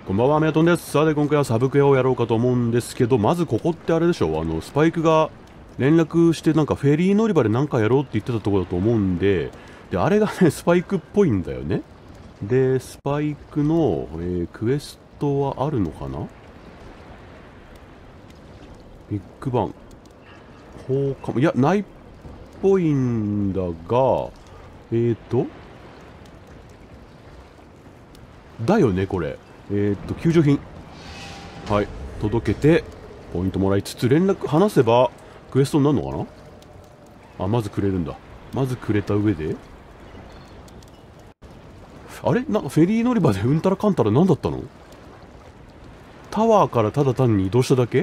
こんばんは、メアトンです。さて、今回はサブクエをやろうかと思うんですけど、まずここってあれでしょ、スパイクが連絡して、なんかフェリー乗り場で何かやろうって言ってたところだと思うんで、あれがね、スパイクっぽいんだよね。で、スパイクの、クエストはあるのかな。ビッグバン。放課も、いや、ないっぽいんだが、だよね、これ。救助品。はい、届けてポイントもらいつつ連絡話せばクエストになるのかな。あ、まずくれるんだ。まずくれた上で、あれなんかフェリー乗り場でうんたらかんたら何だったの。タワーからただ単に移動しただけ。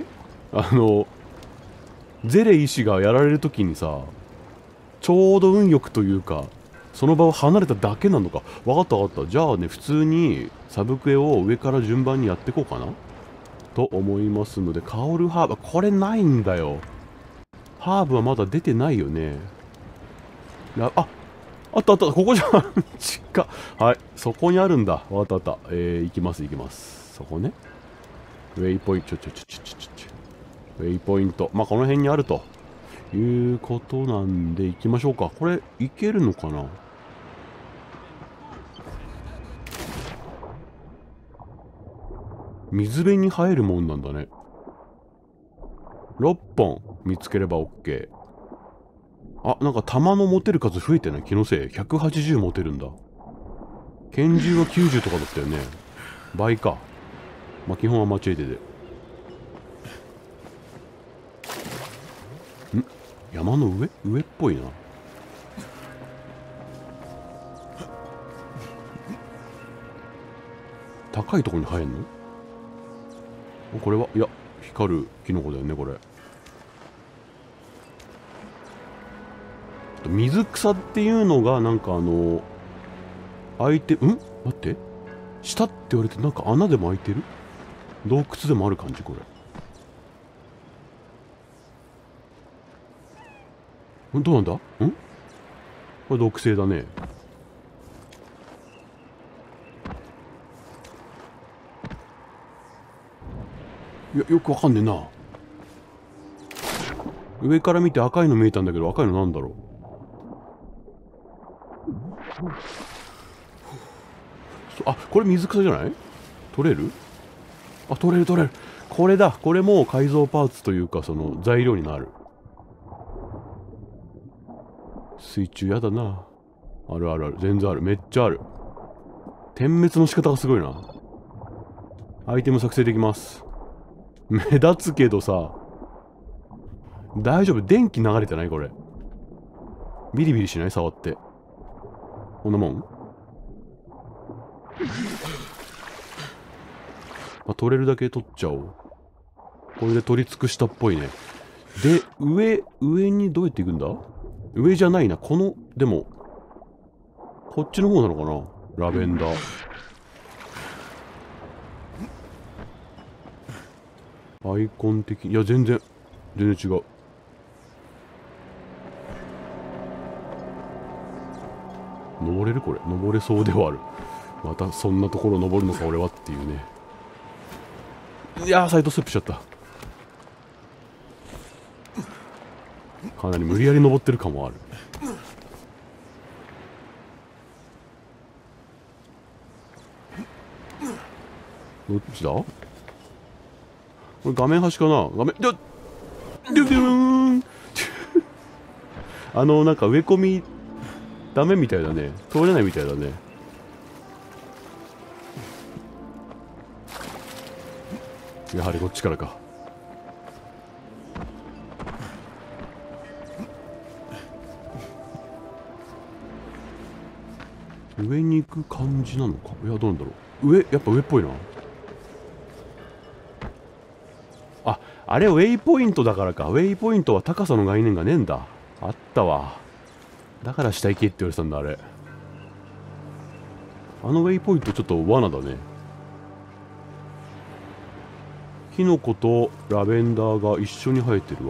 ゼレ医師がやられる時にさ、ちょうど運よくというかその場を離れただけなのか。わかったわかった。じゃあね、普通にサブクエを上から順番にやっていこうかなと思いますので、カオルハーブ、これないんだよ。ハーブはまだ出てないよね。あった、ここじゃん。近っ。はい、そこにあるんだ。わかった。行きます。そこね。ウェイポイント、ウェイポイント。まあ、この辺にあるということなんで、行きましょうか。これ、行けるのかな。水辺に生えるもんなんだね。6本見つければ OK。あ、なんか弾の持てる数増えてない？気のせい。180持てるんだ。拳銃は90とかだったよね。倍か。まあ、基本は間違えてで。山の上っぽいな。高いところに生えんの？これは、いや、光るキノコだよね、これ。水草っていうのが、なんか開いて、待って。下って言われて、なんか穴でも開いてる？洞窟でもある感じ、これ。どうなんだ？これ毒性だね。いや、よくわかんねえな。上から見て赤いの見えたんだけど、赤いのなんだろう。あ、これ水草じゃない？取れる？あ、取れる。これだ。これも改造パーツというか、その材料になる。水中やだな。ある。全然ある。めっちゃある。点滅の仕方がすごいな。アイテム作成できます。目立つけどさ、大丈夫？電気流れてない？これ。ビリビリしない？触って。こんなもん？まあ、取れるだけ取っちゃおう。これで取り尽くしたっぽいね。で、上にどうやって行くんだ？上じゃないな。でも、こっちの方なのかな？ラベンダー。アイコン的に、いや、全然違う。登れる？これ。登れそうではある。またそんなところ登るのか、俺はっていうね。いやー、サイドステップしちゃった。かなり無理やり登ってる感もある。どっちだ？これ画面端かな？画面、デューンなんか植え込み、ダメみたいだね。通れないみたいだね。やはりこっちからか。上に行く感じなのか？いや、どうなんだろう。やっぱ上っぽいな。あれウェイポイントだからか。ウェイポイントは高さの概念がねえんだ。あったわ。だから下行けって言われてたんだ、あれ。ウェイポイントちょっと罠だね。キノコとラベンダーが一緒に生えてるわ。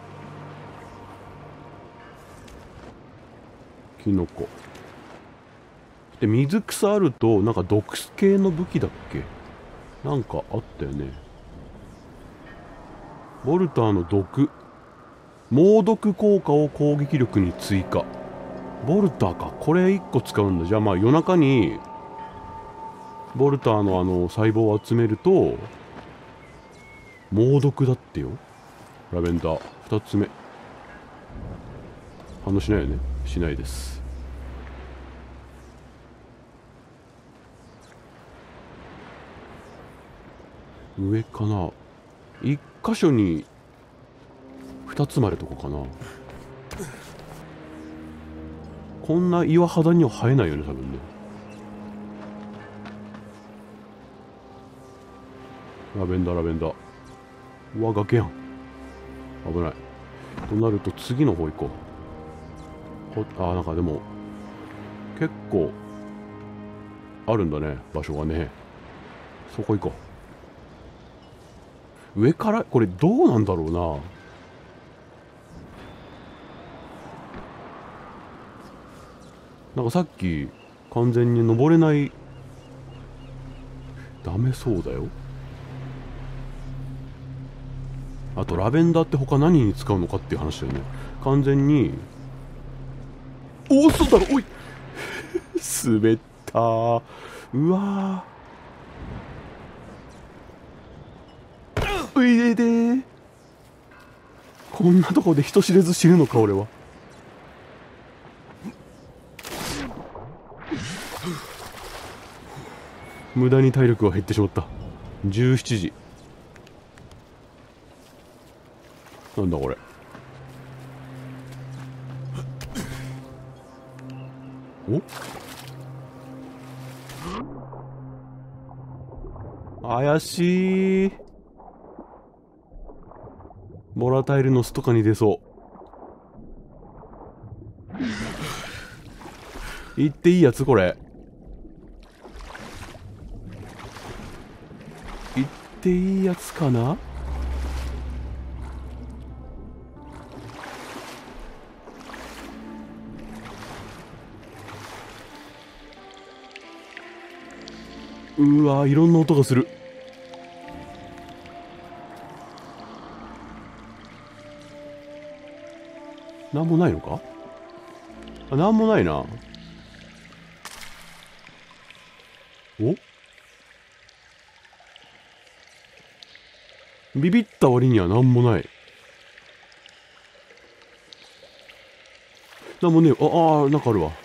キノコ。で、水草あると、なんか毒系の武器だっけ？ なんかあったよね。ボルターの毒。猛毒効果を攻撃力に追加。ボルターか。これ1個使うんだ。じゃあまあ夜中にボルターの細胞を集めると猛毒だってよ。ラベンダー2つ目。反応しないよね。しないです。上かな。1箇所に2つまでとかかな。こんな岩肌には生えないよね多分ね。ラベンダーラベンダー。うわ崖やん。危ない。となると次の方行こう。なんかでも結構あるんだね、場所がね。そこ行こう。上からこれどうなんだろうな。なんかさっき完全に登れない。ダメそうだよ。あとラベンダーって他何に使うのかっていう話だよね。完全に。おお、そうだろ。おい滑った。うわー、ういででー。こんなとこで人知れず死ぬのか俺は。無駄に体力が減ってしまった。17時。なんだこれ。お、怪しい。ボラタイルの巣とかに出そう。行っていいやつこれ。行っていいやつかな。うわー、いろんな音がする。なんもないのか。なんもないな。お、ビビった割にはなんもない。なんもねえ。なんかあるわ。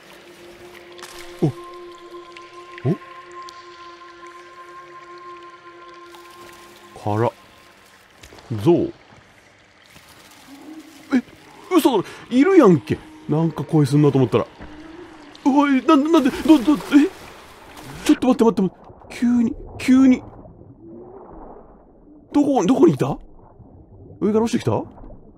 からゾウ。嘘だ。いるやんけ。なんか声すんなと思ったら。おい、なんでちょっと待って。急にどこにいた。上から落ちてきた。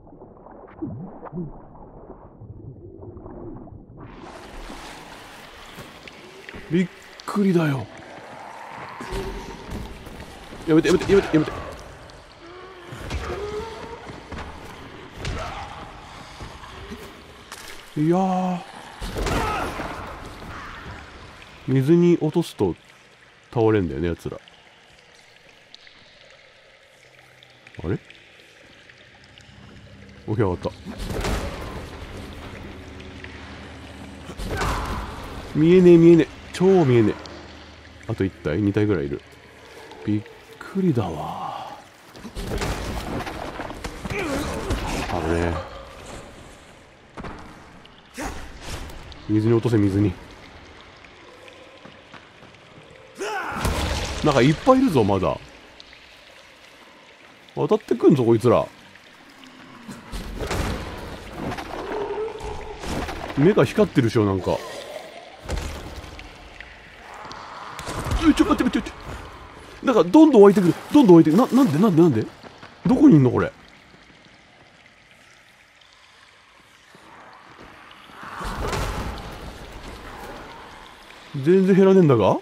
びっくりだよ。やめて。いやー、水に落とすと倒れんだよね、やつら。あれ、起き上がった。見えねえ。超見えねえ。あと1体2体ぐらいいる。びっくりだわ。危ねえ。水に落とせ、水に。なんかいっぱいいるぞ、まだ。渡ってくんぞ、こいつら。目が光ってるでしょ、なんか。ちょ、待って。なんか、どんどん湧いてくる。なんでどこにいんの、これ。全然減らねえんだが。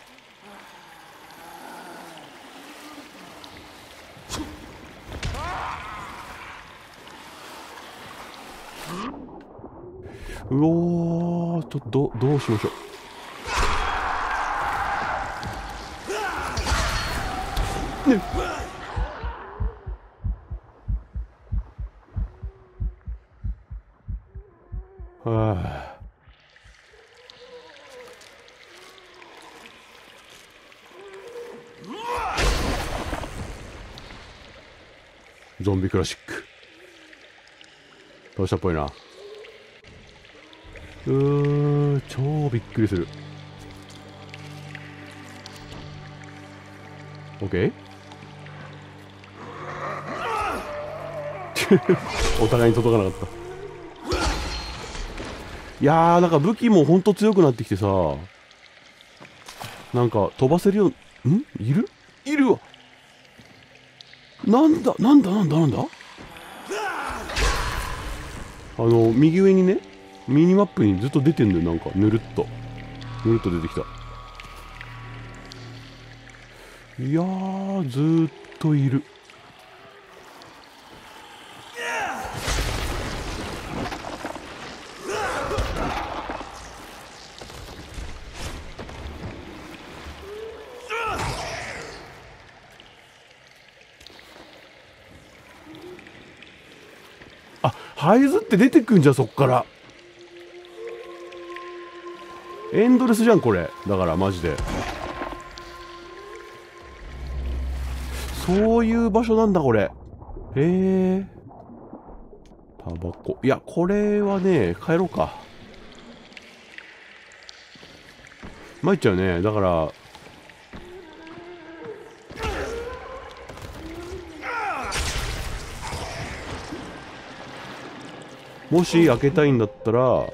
うおー、ちょっとどうしましょう。 ね。はあ。ゾンビクラシック倒したっぽいな。超びっくりする。オッケー。お互いに届かなかった。いやー、なんか武器もほんと強くなってきてさ、なんか飛ばせるよう、いるわ。なんだ右上にね、ミニマップにずっと出てんだよ。なんかぬるっと出てきた。いやー、ずーっといる。あ、ハイズって出てくんじゃん、そっからエンドレスじゃんこれ。だからマジでそういう場所なんだこれ。へえ。タバコ。いや、これはね、帰ろうか。参っちゃうね。だからもし開けたいんだったら、あ、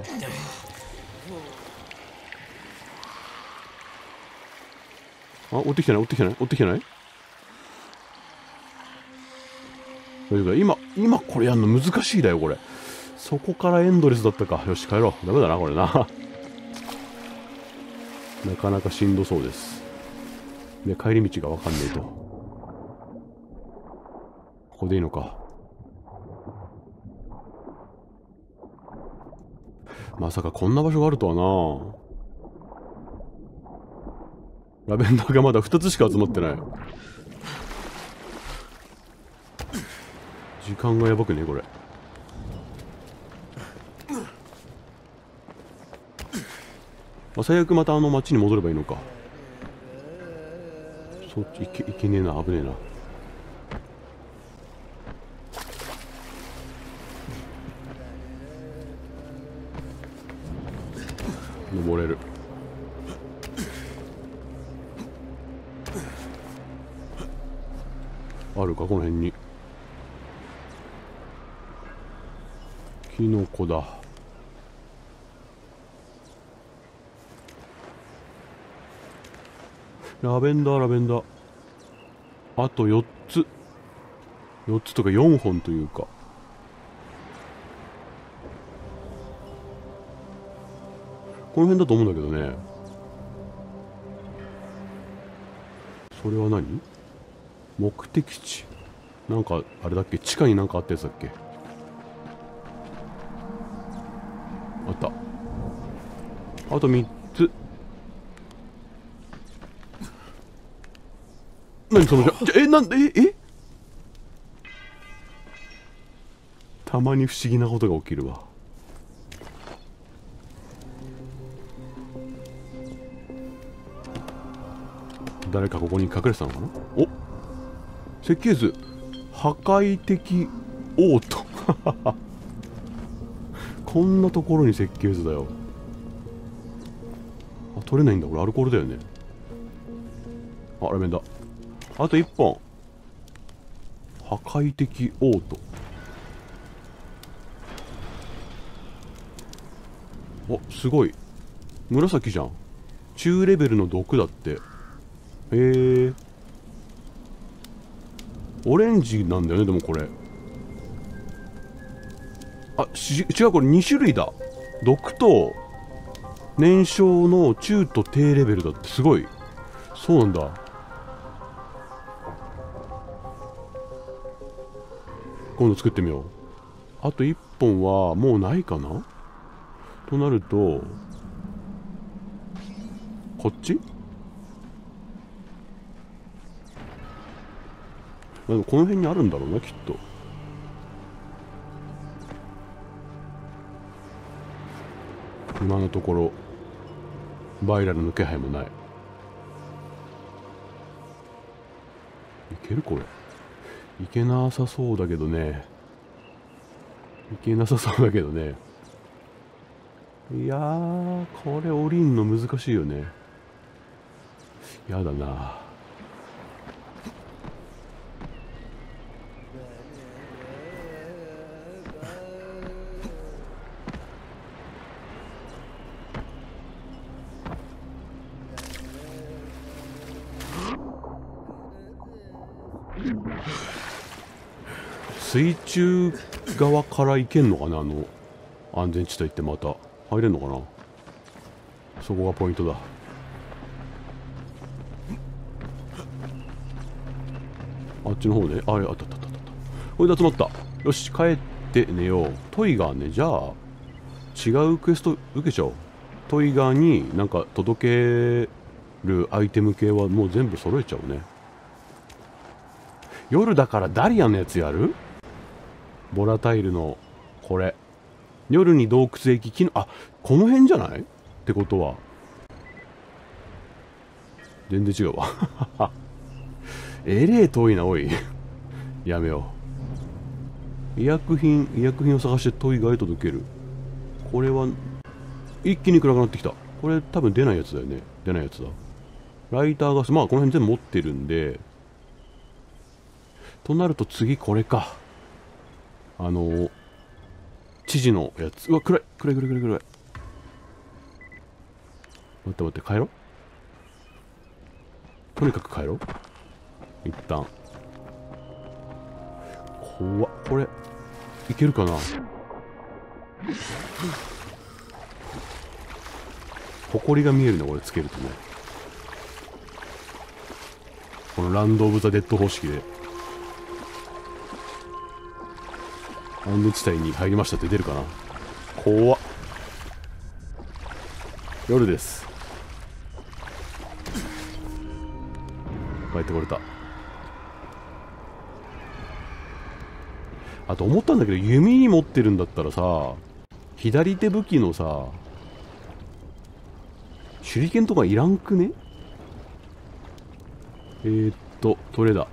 追ってきてない。大丈夫だ。今これやんの難しいだよこれ。そこからエンドレスだったか。よし帰ろう。ダメだなこれな。なかなかしんどそうです。で、帰り道がわかんねえと。ここでいいのか。まさかこんな場所があるとはな。ラベンダーがまだ2つしか集まってない。時間がやばくねこれ。まあ、最悪また町に戻ればいいのか。そっちいけねえな。危ねえな。登れる。あるかこの辺に。キノコだ。ラベンダー。あと4つとか4本というか。この辺だと思うんだけどね。それは何？目的地。なんかあれだっけ、地下になんかあったやつだっけ。あった。あと3つ。何そのたまに不思議なことが起きるわ。誰かここに隠れてたのかな。お、設計図。破壊的オート。こんなところに設計図だよ。あ、取れないんだ。これアルコールだよね。あ、ラベンダー。あと1本。破壊的オート。お、すごい。紫じゃん。中レベルの毒だって。へえ。オレンジなんだよね、でもこれ。あ、違う、これ2種類だ。毒と燃焼の中と低レベルだって。すごい。そうなんだ。今度作ってみよう。あと1本はもうないかなとなると、こっちでもこの辺にあるんだろうな、きっと。今のところバイラルの気配もない。いけるこれ。いけなさそうだけどね。いけなさそうだけどね。いやー、これ降りんの難しいよね。やだな。水中側から行けんのかな、あの安全地帯って。また入れんのかな。そこがポイントだ。あっちの方で、あれ、あったあったあった。これで集まった。よし、帰って寝よう。トイガーね。じゃあ違うクエスト受けちゃおう。トイガーになんか届けるアイテム系はもう全部揃えちゃおうね。夜だからダリアンのやつやる？ボラタイルのこれ。夜に洞窟へ行き、あ、この辺じゃないってことは。全然違うわ。えれえ遠いな、おい。やめよう。医薬品を探してトイガーへ届ける。これは、一気に暗くなってきた。これ多分出ないやつだよね。出ないやつだ。ライターガス、まあこの辺全部持ってるんで。となると次これか。知事のやつ。うわ、暗い。待って、帰ろう。とにかく帰ろう。一旦。怖っ。これ、いけるかな。埃が見えるね、これつけるとね。このランド・オブ・ザ・デッド方式で。安全地帯に入りましたって出るかな。怖っ。夜です。帰ってこれた。あと思ったんだけど、弓に持ってるんだったらさ、左手武器のさ、手裏剣とかいらんくね？どれだ。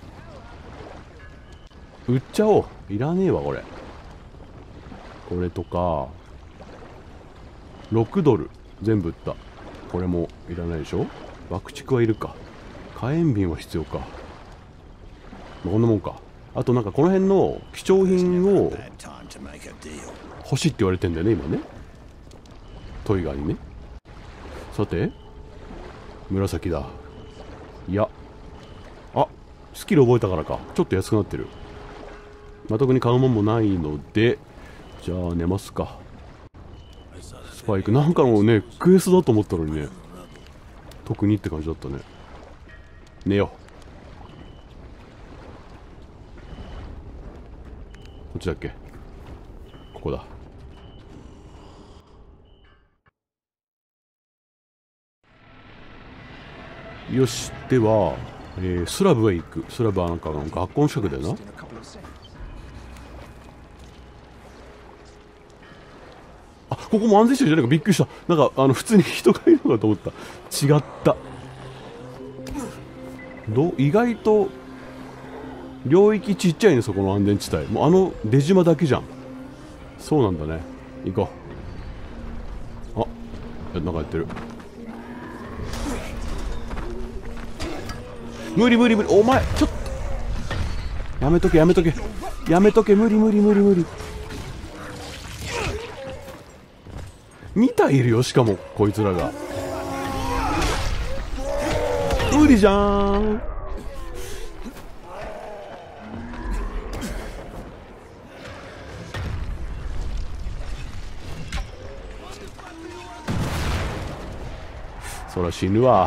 売っちゃおう。いらねえわ、これ。これとか、6ドル。全部売った。これもいらないでしょ？爆竹はいるか。火炎瓶は必要か。こんなもんか。あとなんかこの辺の貴重品を欲しいって言われてんだよね、今ね。トイガーにね。さて、紫だ。いや。あ、スキル覚えたからか。ちょっと安くなってる。まあ、特に買うもんもないので、じゃあ寝ますか。スパイク。なんかのね、クエストだと思ったのにね。特にって感じだったね。寝よう。こっちだっけ？ここだ。よし。では、スラブへ行く。スラブはなんか学校の近くだよな。あ、ここも安全地帯じゃないか。びっくりした。なんか普通に人がいるのかと思った。違った。意外と領域ちっちゃいね、そこの安全地帯。もう出島だけじゃん。そうなんだね。行こう。あ、なんかやってる。無理。お前ちょっとやめとけ。無理。2体いるよ。しかもこいつらが無理じゃーん。そら死ぬわ。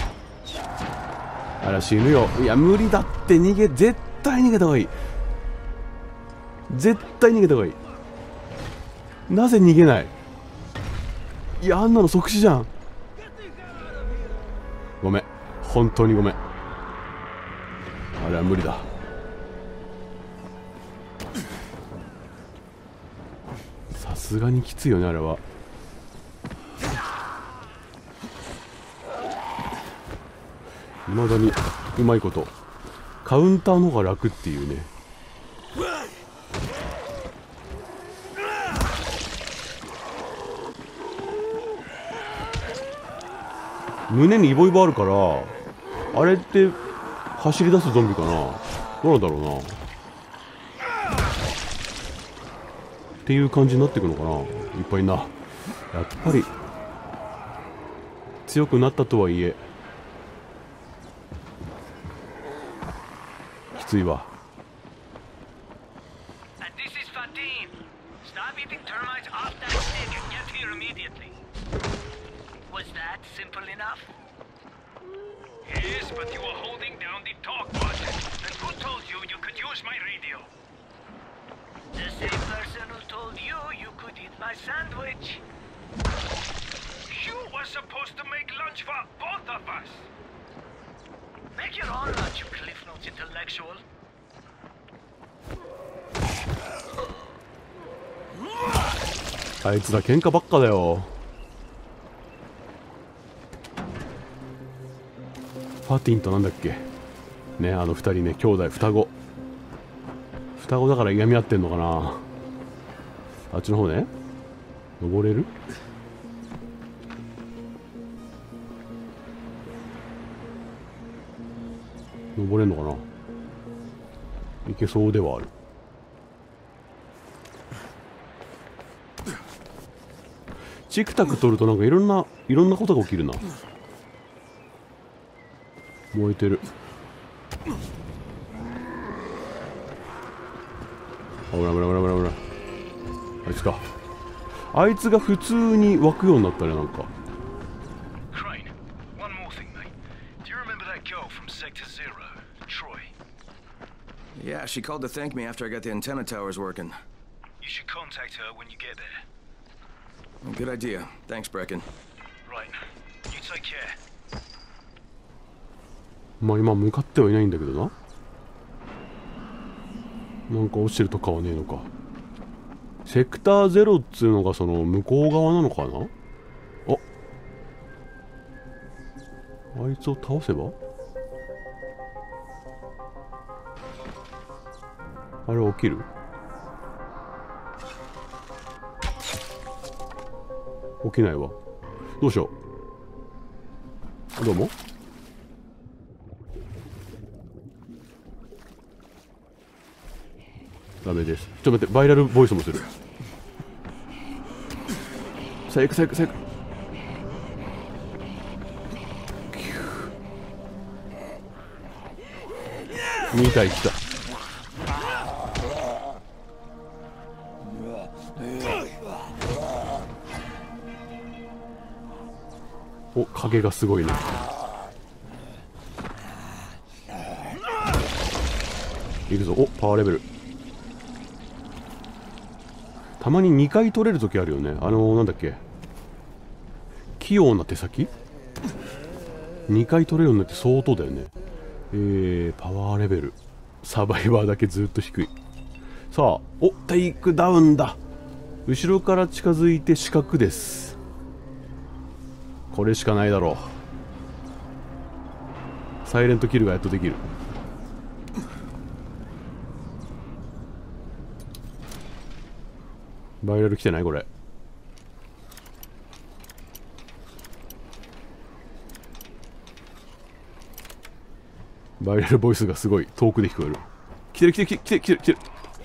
あら死ぬよ。いや無理だって。絶対逃げた方がいい。なぜ逃げない？いや、あんなの即死じゃん。ごめん、本当にごめん。あれは無理だ。 すがにきついよねあれは。未だにうまいことカウンターの方が楽っていうね。胸にイボイボあるからあれって走り出すゾンビかな、どうなんだろうなっていう感じになっていくのかな。いっぱいな、やっぱり強くなったとはいえきついわ。 Yes, but you were holding down the talk button. And who told you you could use my radio? The same person who told you you could eat my sandwich. You were supposed to make lunch for both of us. Make your own lunch, you Cliff Notes intellectual. あいつら喧嘩ばっかだよ。パティンとなんだっけね、あの二人ね、兄弟双子だからいがみ合ってんのかな。あっちの方ね、登れる？登れんのかな。いけそうではある。チクタク取るとなんかいろんなことが起きるな。燃えてる。危ない危ない危ない危ない。あいつか。あいつが普通に湧くようになったね、なんか。 Crane, one more thing, mate. Do you remember that girl from Sector Zero, Troy? Yeah, she called to thank me after I got the antenna towers working. You should contact her when you get there. Good idea. Thanks, Brecken. Right. You take care. まあ今向かってはいないんだけどな。なんか落ちてるとかはねえのか。セクターゼロっつうのがその向こう側なのかな。あいつを倒せばあれ起きる？起きないわ。どうしよう。どうも。ダメです。ちょっと待って、バイラルボイスもする。最悪最悪最悪。2体来た。お、影がすごいね。いくぞ。お、パワーレベル。たまに2回取れる時あるよね。なんだっけ、器用な手先2回取れるようになって相当だよね。パワーレベルサバイバーだけずっと低い。さあ、お、テイクダウンだ。後ろから近づいて死角です。これしかないだろう。サイレントキルがやっとできる。バイラル来てないこれ。バイラルボイスがすごい遠くで聞こえる。来てる来てる来てる来てる来てる。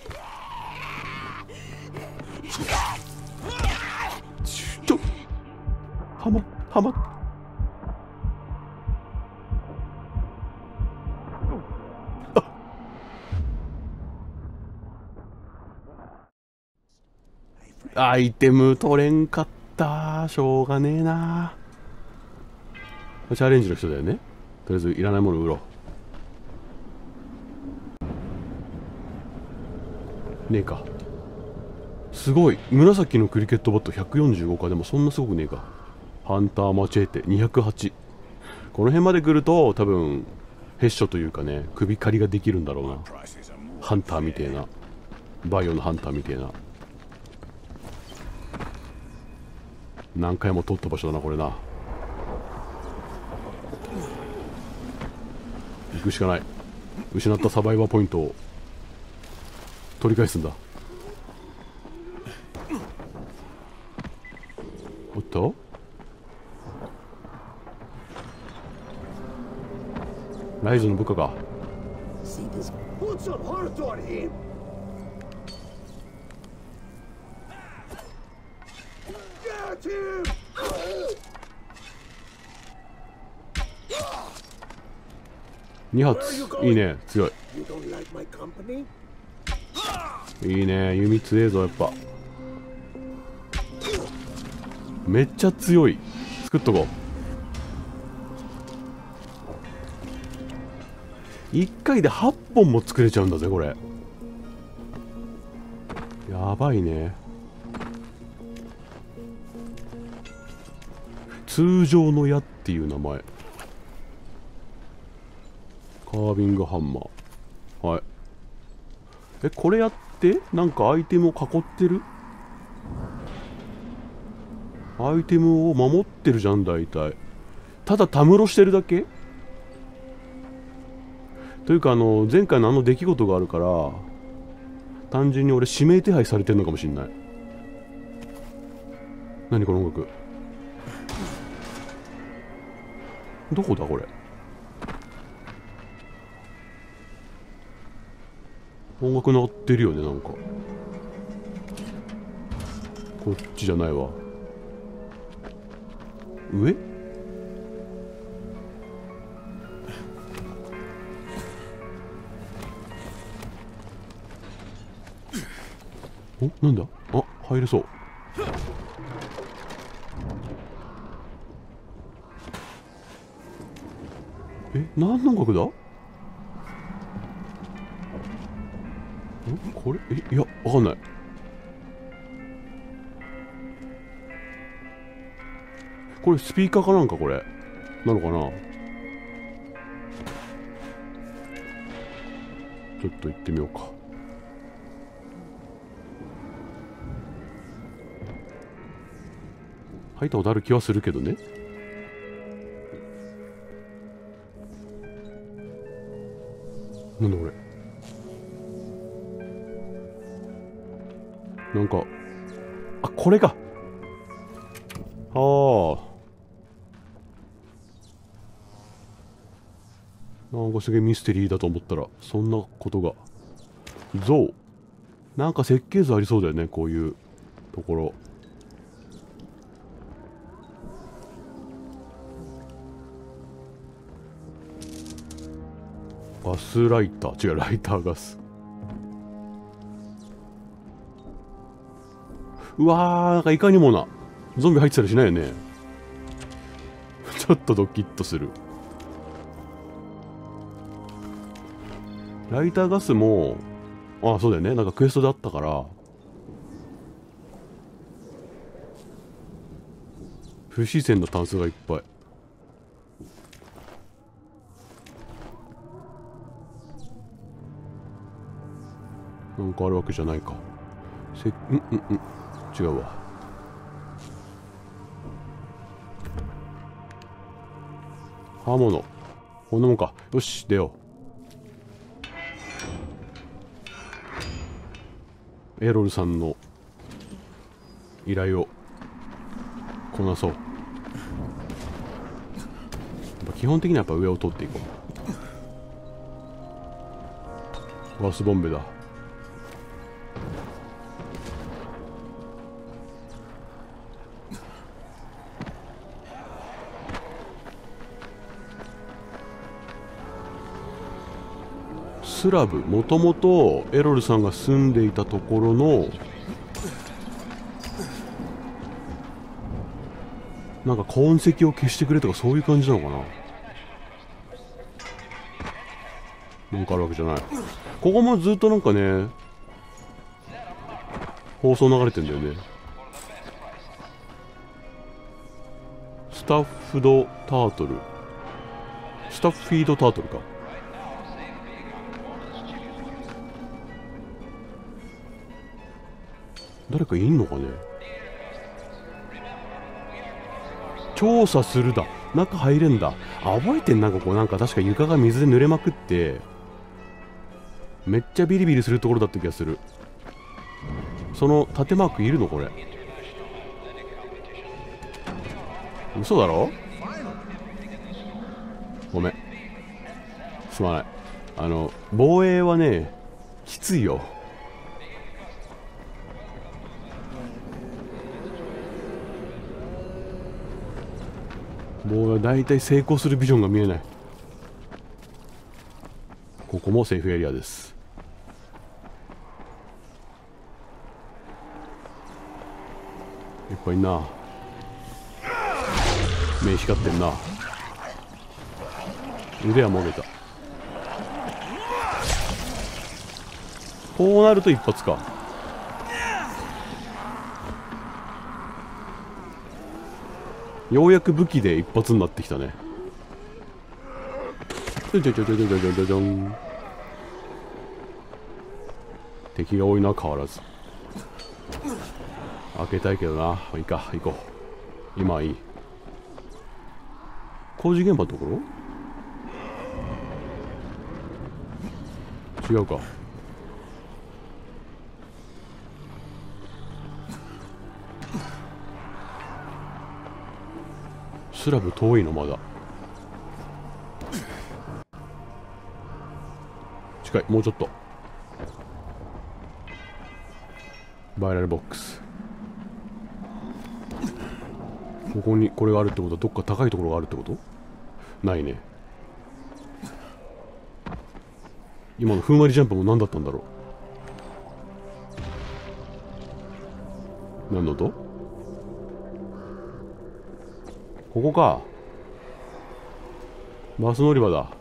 ちょはまアイテム取れんかった。しょうがねえな。チャレンジの人だよね。とりあえずいらないもの売ろう。ねえか。すごい。紫のクリケットバット145か。でもそんなすごくねえか。ハンターマチェーテ208。この辺まで来ると多分ヘッショというかね、首狩りができるんだろうな。ハンターみてえな、バイオのハンターみてえな。 何回も通った場所だなこれな。行くしかない。失ったサバイバーポイントを取り返すんだ。おっと、ライズの部下か。 See this? Put some heart on him. Get him! 2発いいね、強い。 You don't like my company? いいね、弓強えぞやっぱ。めっちゃ強い。作っとこう。1回で8本も作れちゃうんだぜこれ。やばいね。通常の矢っていう名前。カービングハンマー。はい。これやってなんかアイテムを囲ってる？アイテムを守ってるじゃん大体。ただたむろしてるだけというか、前回のあの出来事があるから、単純に俺指名手配されてるのかもしんない。何この音楽。どこだこれ。音楽鳴ってるよね、なんか。こっちじゃないわ。上？お、なんだ？あ、入れそう。何の楽だ？これいや、わかんない。これスピーカーかなんかこれなのかな。ちょっと行ってみようか。入ったことある気はするけどね。なんだこれ。なんか、あ、これか。ああ。なんかすげえミステリーだと思ったら、そんなことが。象。なんか設計図ありそうだよね、こういうところ。ガスライター。違う、ライターガス。うわー、なんかいかにもな。ゾンビ入ってたりしないよね。ちょっとドキッとする。ライターガスも、あ、そうだよね。なんかクエストであったから。不自然なタンスがいっぱい。なんかあるわけじゃないか。違うわ。刃物。こんなもんか。よし、出よう。エロルさんの依頼をこなそう。やっぱ基本的にはやっぱ上を取っていこう。ガスボンベだ。スラブ、もともとエロルさんが住んでいたところのなんか痕跡を消してくれとかそういう感じなのかな。なんかあるわけじゃない。ここもずっとなんかね放送流れてんだよね。スタッフドタートル、スタッフィードタートルか。誰かいんのかね。 調査するだ。中入れんだ。あ、覚えてんな。ここなんか確か床が水で濡れまくってめっちゃビリビリするところだった気がする。その縦マークいるのこれ。嘘だろ。ごめん、すまない。防衛はねきついよ。防衛はだいたい成功するビジョンが見えない。ここもセーフエリアです。いっぱいいんな。目光ってんな。腕はもげた。こうなると一発か。ようやく武器で一発になってきたね。じゃじゃじゃじゃじゃじゃじゃじゃん。敵が多いのは変わらず。開けたいけどな。いいか、行こう。今はいい。工事現場のところ違うか。スラブ遠いのまだ。近い、もうちょっと。バイラルボックス。ここにこれがあるってことはどっか高いところがあるってこと？ないね。今のふんわりジャンプも何だったんだろう。何の音？ここか。バス乗り場だ。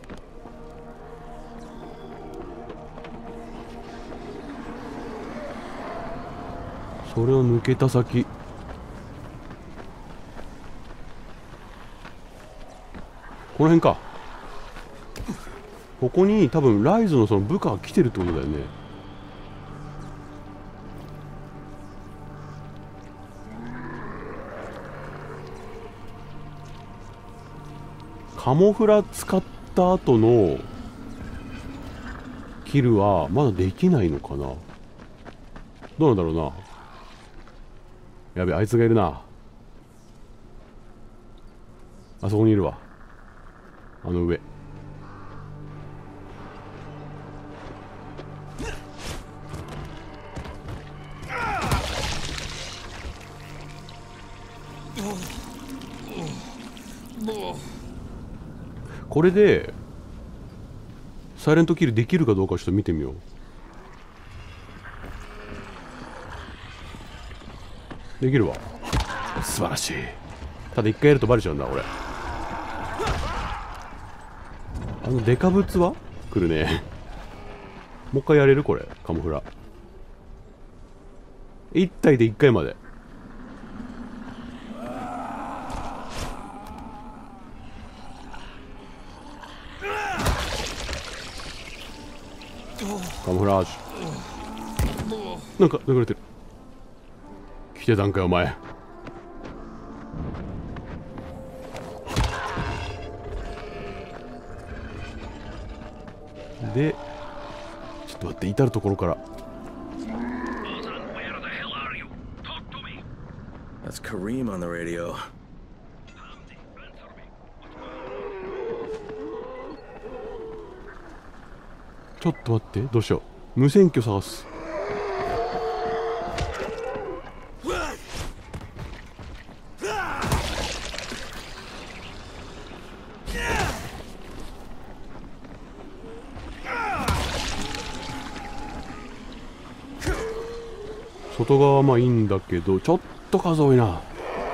それを抜けた先。この辺か。ここに多分ライズのその部下が来てるってことだよね。カモフラ使った後のキルはまだできないのかな。どうなんだろうな。やべ、あいつがいるな。あそこにいるわ。あの上。これでサイレントキルできるかどうかちょっと見てみよう。できるわ。素晴らしい。ただ一回やるとバレちゃうんだ俺。デカブツは来るね。もう一回やれるこれ。カモフラ1体で1回まで。カモフラージュ。なんか流れてる。来てたんかよお前。でちょっと待って、至る所から。 That's Kareem on the radio. ちょっと待って、どうしよう。無線機を探す。外側はまあいいんだけど、ちょっと数多いな。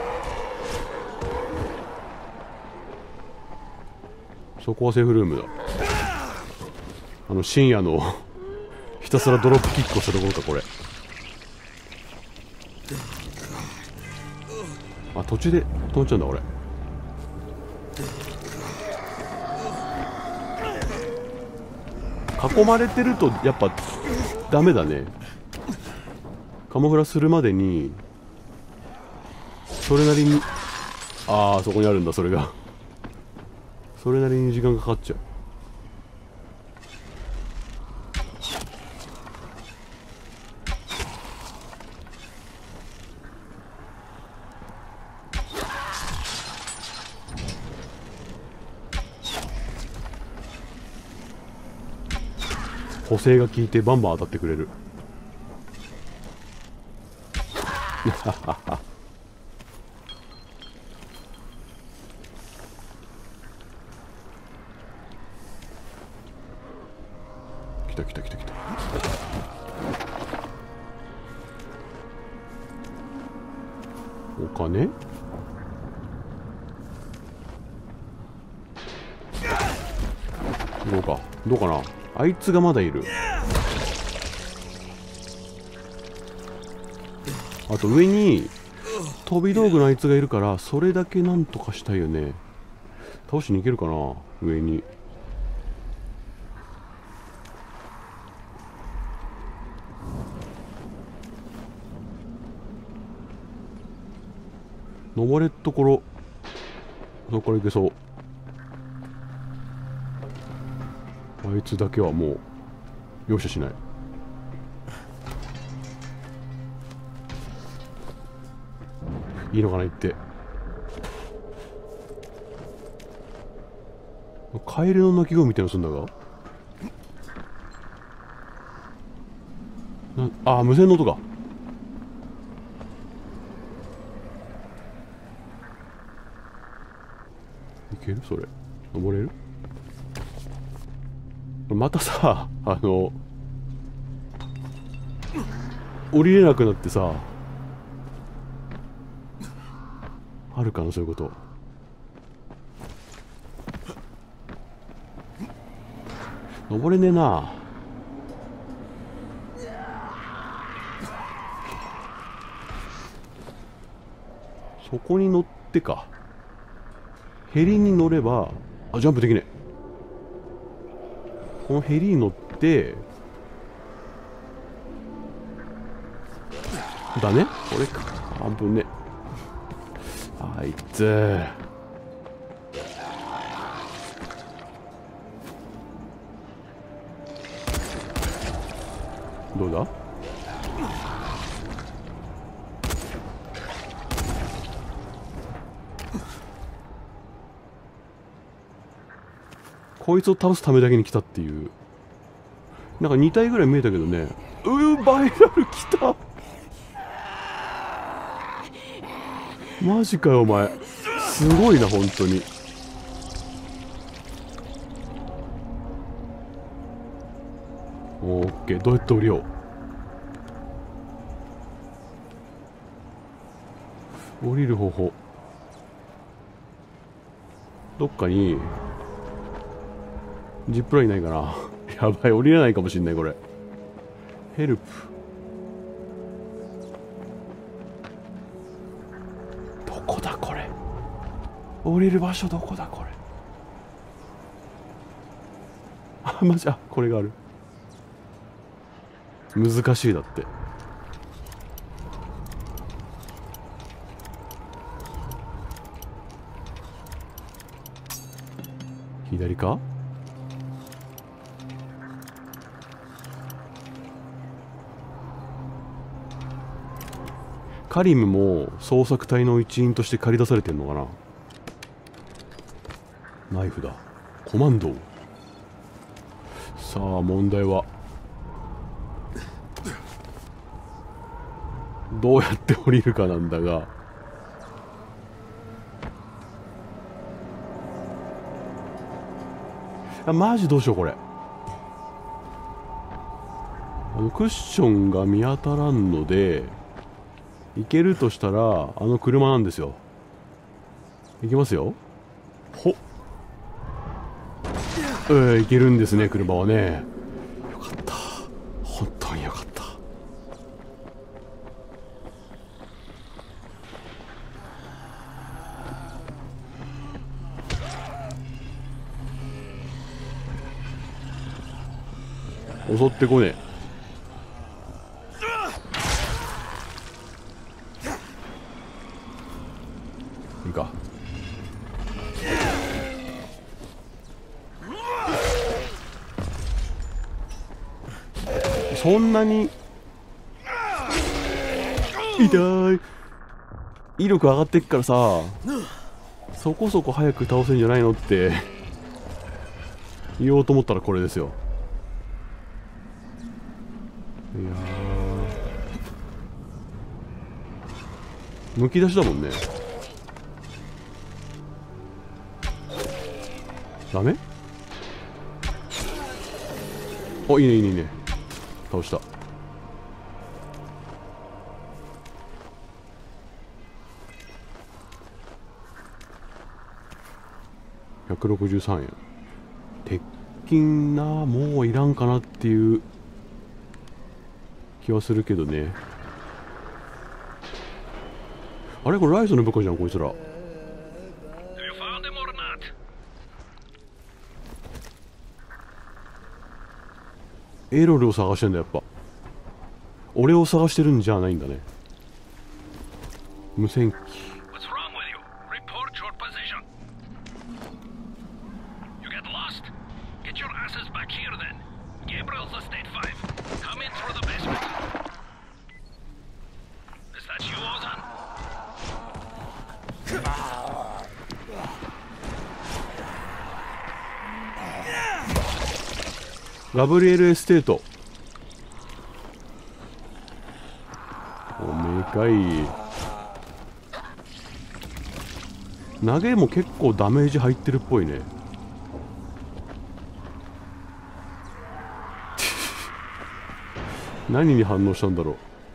そこはセーフルームだ。深夜のひたすらドロップキックをしたところかこれ。あ、途中で止まっちゃうんだ俺。囲まれてるとやっぱダメだね。カモフラするまでにそれなりにああ、そこにあるんだ、それが。それなりに時間かかっちゃう。補正が効いてバンバン当たってくれる。来た来た来た来た。お金？どうかどうかな。あいつがまだいる。あと上に飛び道具のあいつがいるから、それだけなんとかしたいよね。倒しに行けるかな、上に。登れっところ、そこから行けそう。あいつだけはもう容赦しない。いいのかな、言って。カエルの鳴き声みたいなのするんだが。ああ、無線の音か。いけるそれ。登れる？またさ、降りれなくなってさ、あるかな、そういうこと。登れねえな。そこに乗ってか。ヘリに乗れば、あ、ジャンプできねえ。このヘリに乗ってだね。これか。あぶね。あいつどうだ。こいつを倒すためだけに来たっていう。なんか2体ぐらい見えたけどね。バイラル来た。マジかよお前、すごいな本当に。オッケー、どうやって降りよう。降りる方法、どっかにジップラインないかな。やばい、降りれないかもしんないこれ。ヘルプ。どこだこれ。降りる場所どこだこれ。あ、マジ、あ、これがある。難しいだって。左か。カリムも捜索隊の一員として駆り出されてんのかな。ナイフだ。コマンド。さあ問題はどうやって降りるかなんだが、あ、マジどうしようこれ。クッションが見当たらんので、行けるとしたら車なんですよ。行きますよ。ほっ、行けるんですね、車はね。よかった、本当によかった。襲ってこねえ。いいか。 そんなに痛い。威力上がってっからさ、そこそこ早く倒せんじゃないのって言おうと思ったらこれですよ。いやー、むき出しだもんね。ダメ？お、いいねいいねいいね。倒した。163円。鉄筋な、もういらんかなっていう気はするけどね。あれこれライズの部下じゃんこいつら。 Have you found him or not? エロルを探してんだやっぱ。俺を探してるんじゃないんだね。無線機。 What's wrong with you? Report your position. You get lost? Get your asses back here then. Gabriel's Estate 5. Come in through the basement. Is that you, Ozan? ガブリエルエステート。おめえかい。投げも結構ダメージ入ってるっぽいね。何に反応したんだろう。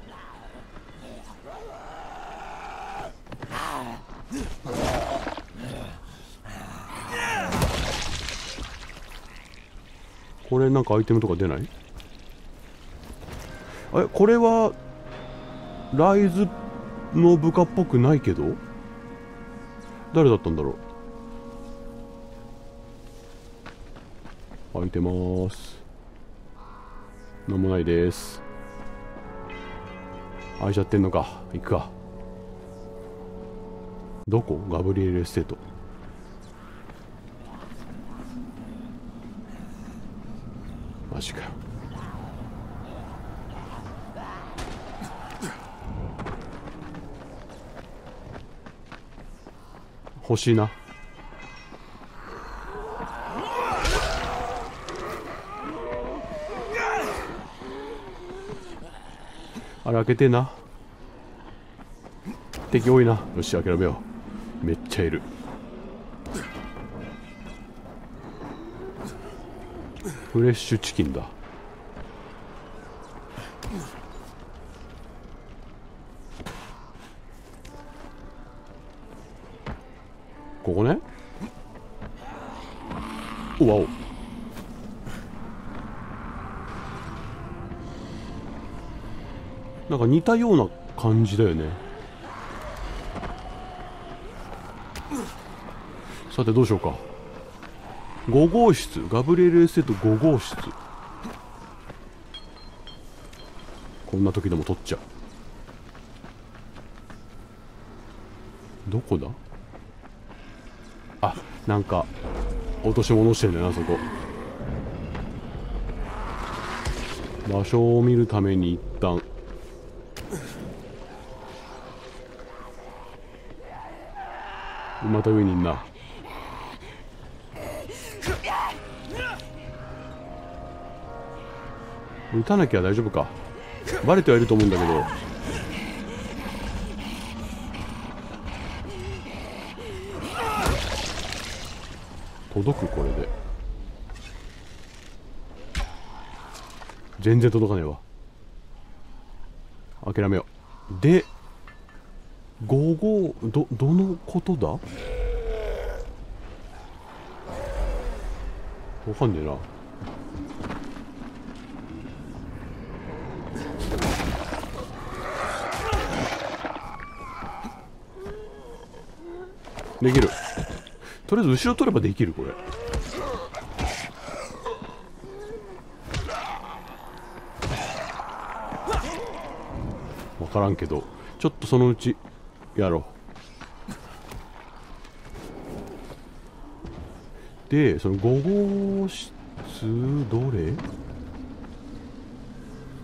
これなんかアイテムとか出ない？あれこれはライズの部下っぽくないけど誰だったんだろう。開いてまーす。なんもないです。開いちゃってんのか。行くか。どこ？ガブリエルエステート。マジかよ。欲しいな。あれ開けてな。敵多いな。よし諦めよう。めっちゃいる。フレッシュチキンだ。ここね。おわお。なんか似たような感じだよね。さてどうしようか。5号室、ガブリエルエステート5号室。こんな時でも取っちゃう。どこだ？あ、なんか落とし物してんだよなそこ。場所を見るために一旦また上にいんな。撃たなきゃ大丈夫か。バレてはいると思うんだけど。届く？これで全然届かねえわ。諦めよう。で55どのことだ？わかんねえな。できる。とりあえず後ろ取ればできる。これ分からんけどちょっとそのうちやろう。でその5号室どれ？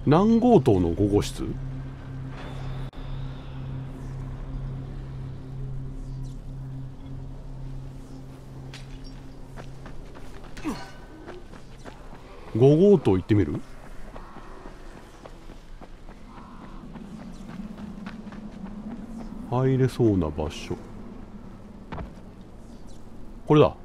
何号棟の5号室？5号棟行ってみる？入れそうな場所、これだ。